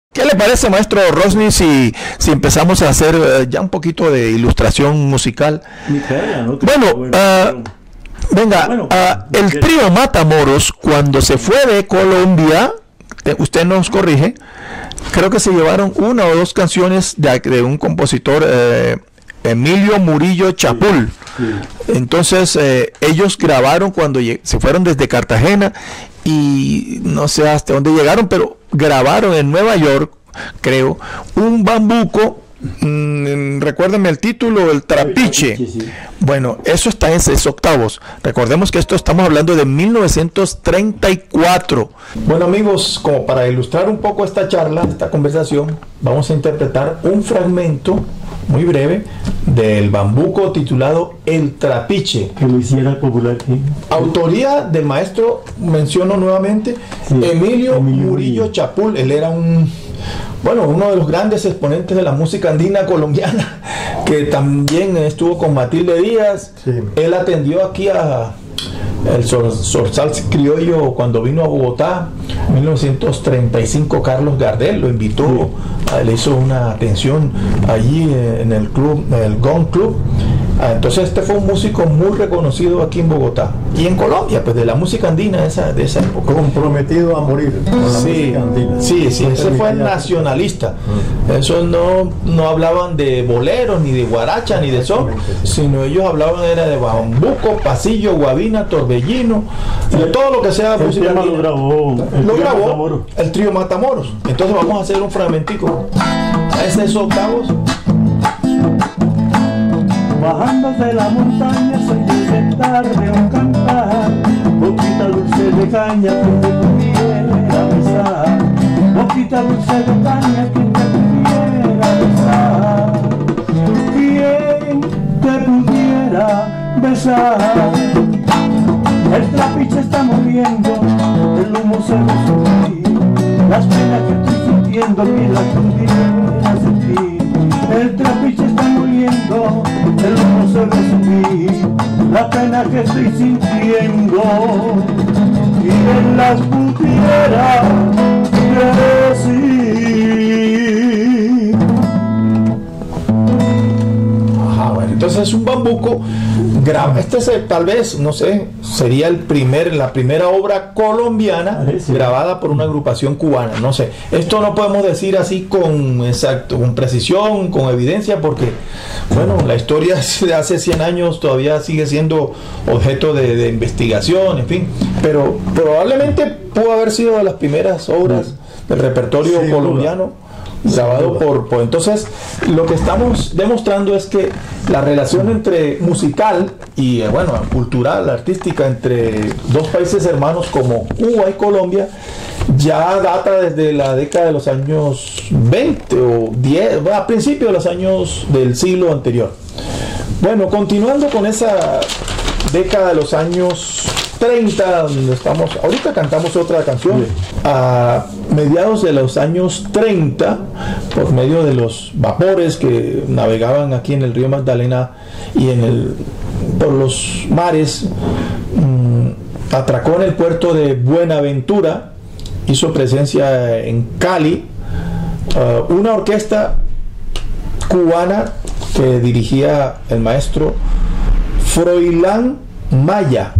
¿Qué le parece, maestro Rosny, si empezamos a hacer ya un poquito de ilustración musical? Bueno, venga, el trío Matamoros, cuando se fue de Colombia, usted nos corrige, creo que se llevaron una o dos canciones de un compositor, Emilio Murillo Chapul. Entonces ellos grabaron cuando se fueron desde Cartagena y no sé hasta dónde llegaron, pero grabaron en Nueva York, creo, un bambuco. Recuérdenme el título, El Trapiche. Bueno, eso está en 6/8. Recordemos que esto estamos hablando de 1934. Bueno, amigos, como para ilustrar un poco esta charla, esta conversación, vamos a interpretar un fragmento muy breve del bambuco titulado El Trapiche, que lo hiciera popular. Autoría del maestro, menciono nuevamente, Emilio Murillo Chapul. Él era uno de los grandes exponentes de la música andina colombiana, que también estuvo con Matilde Díaz. Él atendió aquí a el Zorzal Criollo cuando vino a Bogotá en 1935. Carlos Gardel lo invitó, le hizo una atención allí en el club, el Gong Club. Entonces este fue un músico muy reconocido aquí en Bogotá y en Colombia, pues de la música andina de esa época. Comprometido a morir con la música andina. Sí, ese fue nacionalista. Eso no hablaban de boleros, ni de guaracha, ni de son, sino ellos hablaban era de bambuco, pasillo, guabina, torbellino, de todo lo que sea música andina. Lo grabó el trío Matamoros. Entonces vamos a hacer un fragmentico. Ese es octavos. Bajando de la montaña soy de cantar, de un cantar, boquita dulce de caña que te pudiera besar, boquita dulce de caña que te pudiera besar, ¿quién te pudiera besar? El trapiche está muriendo, el humo se va a subir, las penas que estoy sintiendo que las pudiera sentir. El trapiche está muriendo, el humo se va a subir, la pena que estoy sintiendo, quien las pudiera decir. Bueno, entonces es un bambuco. Este es tal vez, no sé, sería la primera obra colombiana grabada por una agrupación cubana. No sé, esto no podemos decir así con precisión, con evidencia, porque bueno, la historia de hace 100 años todavía sigue siendo objeto de investigación, en fin, pero probablemente pudo haber sido de las primeras obras del repertorio colombiano grabado por entonces lo que estamos demostrando es que la relación entre musical y cultural, artística entre dos países hermanos como Cuba y Colombia ya data desde la década de los años 20 o 10, a principios de los años del siglo anterior. Bueno, continuando con esa década de los años 30, donde estamos, ahorita cantamos otra canción, a mediados de los años 30, por medio de los vapores que navegaban aquí en el río Magdalena y por los mares, atracó en el puerto de Buenaventura, hizo presencia en Cali, una orquesta cubana que dirigía el maestro Froilán Maya.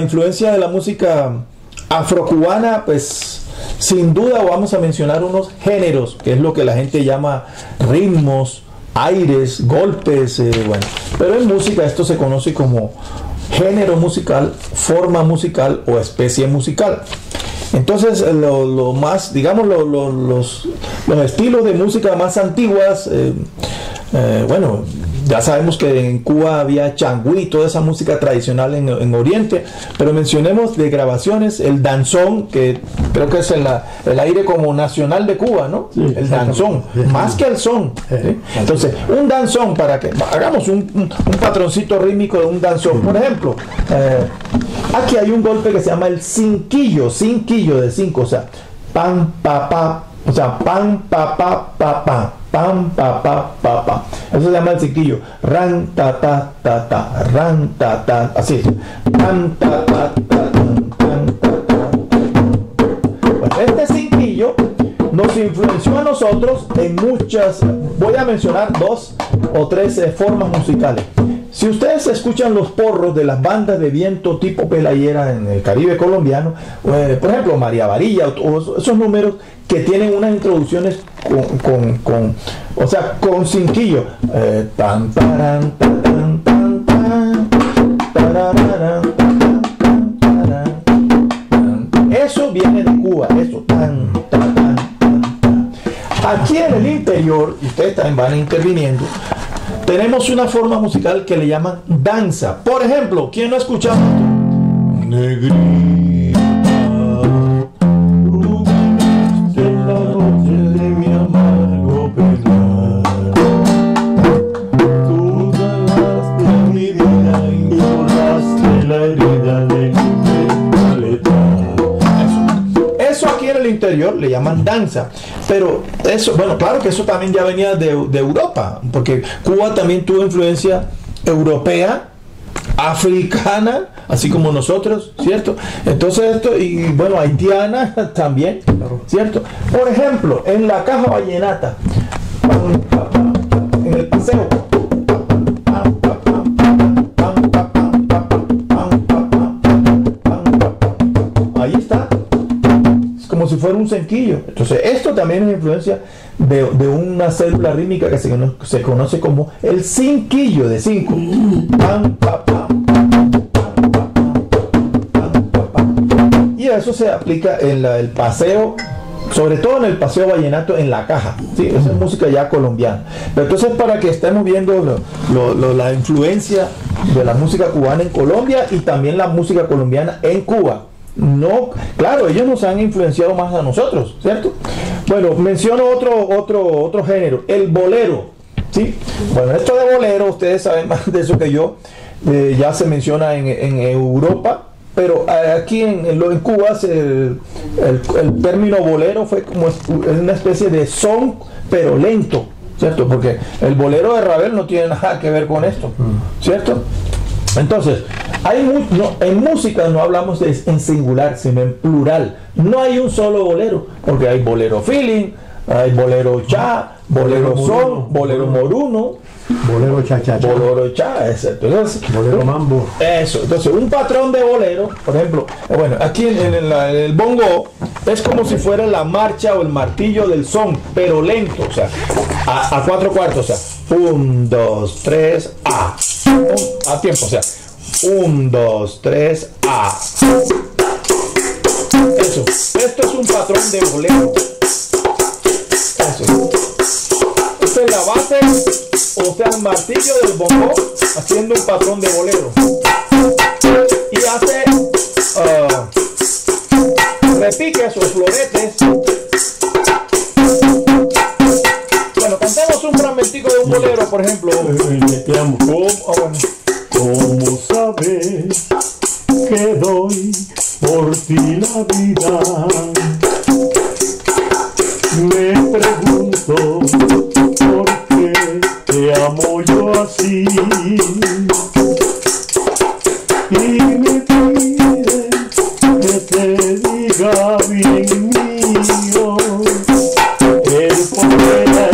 influencia de la música afrocubana, pues sin duda vamos a mencionar unos géneros, que es lo que la gente llama ritmos, aires, golpes, bueno. Pero en música esto se conoce como género musical, forma musical o especie musical. Entonces, lo más, digamos, los estilos de música más antiguas, bueno, ya sabemos que en Cuba había changüí, toda esa música tradicional en Oriente, pero mencionemos de grabaciones el danzón, que creo que es el aire como nacional de Cuba, ¿no? Sí, el danzón, más que el son. ¿Sí? Entonces, un danzón, para que hagamos un patroncito rítmico de un danzón, por ejemplo, aquí hay un golpe que se llama el cinquillo de 5, o sea, pam, pa, pa, o sea, pam, pa, pa, pa, pa. Pam, pa, pa, pa, pa. Eso se llama el cinquillo. Ran, ta, ta, ta, ta. Ran, ta, ta. Así. Pam, ta, ta, ta, tan, tan, ta, ta. Pues este cinquillo nos influenció a nosotros en muchas, voy a mencionar 2 o 3 formas musicales. Si ustedes escuchan los porros de las bandas de viento tipo pelayera en el Caribe colombiano, por ejemplo María Varilla, o esos números que tienen unas introducciones o sea, con cinquillo, tan, taran, tan, tan, tan, tan, tarararán, tan, tan, tan. Eso viene de Cuba, eso, tan, tan, tan, tan, tan. Aquí en el interior, y ustedes también van interviniendo, tenemos una forma musical que le llaman danza. Por ejemplo, ¿quién no ha escuchado? Negrita, tú ganaste la noche de mi amargo penar. Tú ganaste mi vida y curaste la herida de mi letal. Eso aquí en el interior le llaman danza. Pero eso, bueno, claro que eso también ya venía de Europa, porque Cuba también tuvo influencia europea, africana, así como nosotros, ¿cierto? Entonces esto, y bueno, haitiana también, ¿cierto? Por ejemplo, en la caja vallenata, en el paseo, ahí está, es como si fuera un cinquillo. Entonces esto también es influencia de una célula rítmica que se conoce como el cinquillo de 5. Y eso se aplica en el paseo, sobre todo en el paseo vallenato en la caja, ¿sí? Esa es música ya colombiana. Pero entonces, para que estemos viendo la influencia de la música cubana en Colombia y también la música colombiana en Cuba. No, claro, ellos nos han influenciado más a nosotros, ¿cierto? Bueno, menciono otro género, el bolero, ¿sí? Bueno, esto de bolero, ustedes saben más de eso que yo, ya se menciona en Europa, pero aquí en Cuba el término bolero fue como una especie de son, pero lento, ¿cierto? Porque el bolero de Ravel no tiene nada que ver con esto, ¿cierto? Entonces, en música no hablamos en singular, sino en plural. No hay un solo bolero, porque hay bolero feeling, hay bolero cha, bolero son, bolero moruno, bolero cha-cha-cha, bolero cha, etc. Entonces, bolero mambo. Eso, entonces un patrón de bolero, por ejemplo, bueno, aquí en el bongo es como si fuera la marcha o el martillo del son, pero lento, o sea, a 4/4, o sea, 1, 2, 3, a tiempo, o sea, 1, 2, 3, a. Eso, esto es un patrón de bolero. Eso. Esta es la base, o sea, el martillo del bongo haciendo un patrón de bolero. Y hace repiques o floretes. Bueno, cantemos un fragmentico de un bolero, por ejemplo. ¿Cómo sabes que doy por ti la vida? Me pregunto por qué te amo yo así. Y me pide que te diga bien mío el poder de la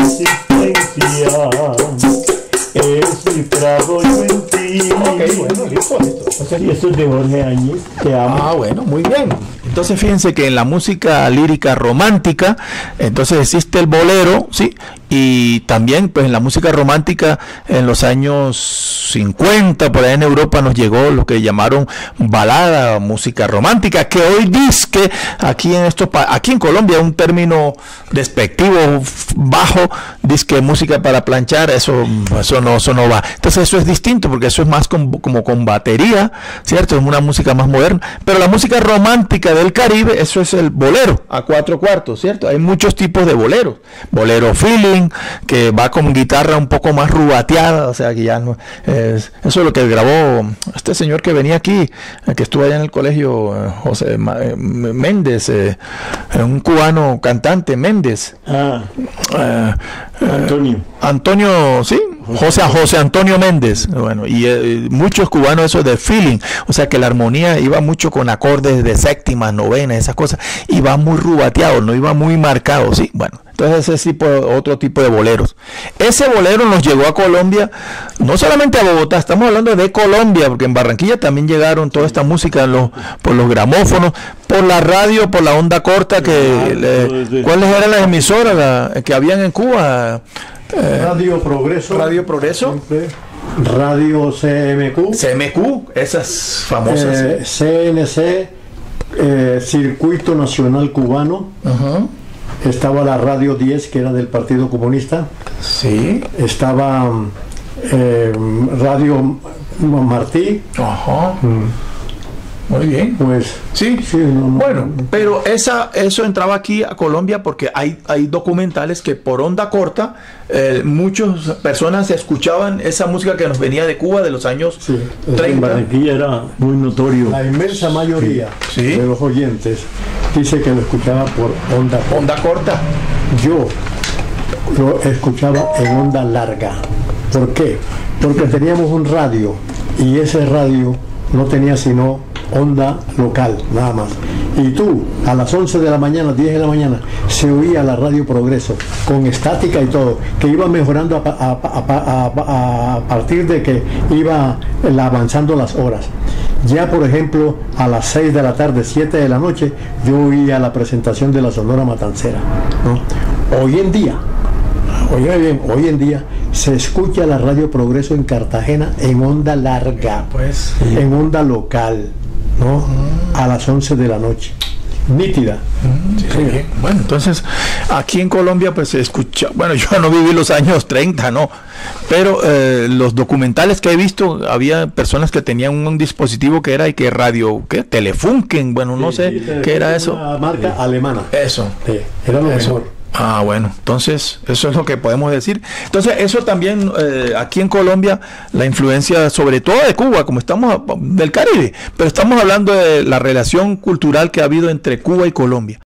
existencia es cifrado yo en ti. Ok, bueno, listo. Cárcel, y esto es de Jorge Áñez, Te amo. Ah, bueno, muy bien. Entonces fíjense que en la música lírica romántica, entonces existe el bolero, ¿sí? Y también pues en la música romántica en los años 50, por ahí en Europa nos llegó lo que llamaron balada, música romántica, que hoy disque aquí aquí en Colombia es un término despectivo, bajo, disque música para planchar, eso no va. Entonces eso es distinto porque eso es más como con batería, ¿cierto? Es una música más moderna, pero la música romántica del Caribe, eso es el bolero a 4/4, ¿cierto? Hay muchos tipos de boleros. Bolero feeling, que va con guitarra un poco más rubateada, o sea que ya no eso es lo que grabó este señor que venía aquí, que estuvo allá en el colegio, José Méndez, un cubano cantante, Méndez. Antonio, sí, José Antonio Méndez, bueno, y muchos cubanos eso de feeling, o sea que la armonía iba mucho con acordes de séptimas, novenas, esas cosas, iba muy rubateado, no iba muy marcado, sí, bueno, entonces ese otro tipo de boleros. Ese bolero nos llegó a Colombia, no solamente a Bogotá, estamos hablando de Colombia, porque en Barranquilla también llegaron toda esta música por los gramófonos, por la radio, por la onda corta, ¿cuáles eran las emisoras que habían en Cuba? Radio Progreso. Radio Progreso. Radio CMQ. CMQ, esas famosas. CNC, Circuito Nacional Cubano. Estaba la Radio 10, que era del Partido Comunista. Sí. Estaba Radio Martí. Muy bien. Pues sí. Bueno, pero eso entraba aquí a Colombia porque hay documentales que por onda corta muchas personas escuchaban esa música que nos venía de Cuba de los años 30. En Barranquilla era muy notorio. La inmensa mayoría de los oyentes dice que lo escuchaba por onda corta. Yo lo escuchaba en onda larga. ¿Por qué? Porque teníamos un radio y ese radio no tenía sino onda local, nada más. Y tú, a las 11 de la mañana, 10 de la mañana, se oía la Radio Progreso, con estática y todo, que iba mejorando a partir de que iba avanzando las horas. Ya, por ejemplo, a las 6 de la tarde, 7 de la noche, yo oía la presentación de la Sonora Matancera, ¿no? Hoy en día, hoy en día se escucha la Radio Progreso en Cartagena en onda larga, en onda local, ¿no? A las 11 de la noche. Nítida. Sí. Bueno, entonces aquí en Colombia pues se escucha, bueno, yo no viví los años 30, no, pero los documentales que he visto, había personas que tenían un dispositivo que era y que radio, ¿qué? Telefunken, bueno, no sé qué era eso. Una marca alemana. Eso. Era lo mejor. Ah, bueno, entonces eso es lo que podemos decir. Entonces eso también aquí en Colombia, la influencia sobre todo de Cuba, como estamos del Caribe, pero estamos hablando de la relación cultural que ha habido entre Cuba y Colombia.